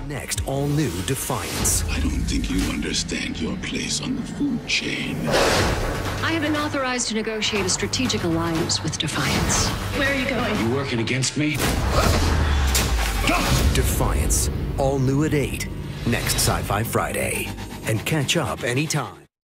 Next, all new Defiance. I don't think you understand your place on the food chain. I have been authorized to negotiate a strategic alliance with Defiance. Where are you going? You working against me? Defiance, all new at 8. Next Sci-Fi Friday. And catch up anytime.